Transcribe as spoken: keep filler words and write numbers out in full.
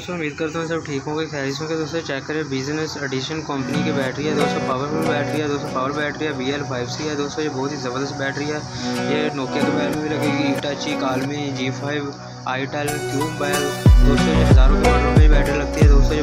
दोस्तों उम्मीद करता हूँ सब ठीक होंगे, खैरियत में। दोस्तों चेक करें बिजनेस एडिशन कंपनी की बैटरी है दोस्तों, पावरफुल बैटरी है दोस्तों, पावर बैटरी है बी एल फाइव सी है दोस्तों। ये बहुत ही ज़बरदस्त बैटरी है। ये नोकिया के बैल में भी लगेगी, इटाची, कालमी, जी फाइव, आईटेल, क्यूब बैल दोस्तों। ये हज़ारों के मॉडल में बैटरी लगती है दोस्तों।